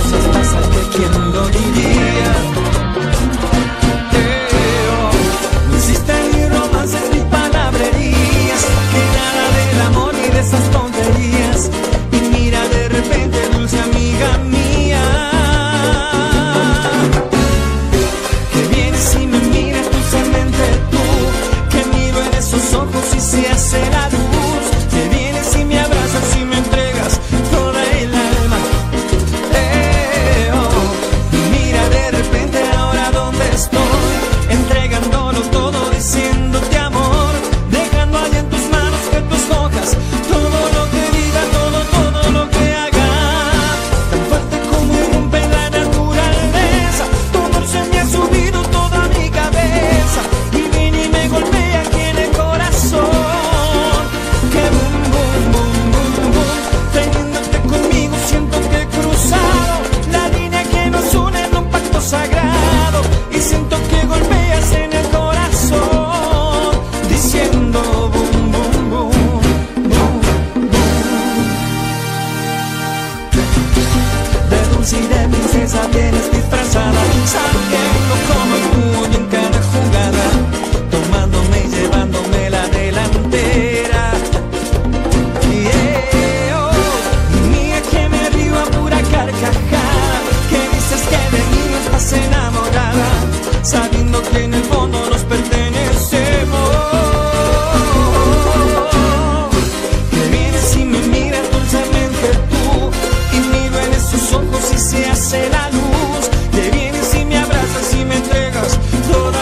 cosas pasan que quién lo diría. No existen ni romances ni palabrerías, que nada del amor ni de esas tonterías. Y mira de repente, dulce amiga mía, que vienes y me miras dulcemente tú, que miro en esos ojos y se hace la luz, que vienes y me abrazas y me entregas toda el alma. Y mira de repente ahora donde estoy, entregándolo todo, diciéndote amor, dejando allá en tus manos que tú escojas todo lo que diga, todo lo que haga. Tan fuerte como irrumpe la naturaleza, tu amor se me ha subido toda mi cabeza y viene y me golpea aquí en el corazón. Que boom, boom, boom, boom, boom, teniéndote conmigo siento que he cruzado la línea que nos une en un pacto sagrado, y siento que golpeas en el corazón diciendo boom, boom, boom, boom, boom. De dulce y de princesa vienes disfrazada, sabiendo cómo es muy en cada jugada, tomándome y llevándome la delantera. Y mira que me río a pura carcajada, que dices que de mí no estás enamorada, sabiendo que en el fondo nos pertenecemos. Que vienes y me miras dulcemente tú, y miro en esos ojos y se hace la luz, que vienes y me abrazas y me entregas toda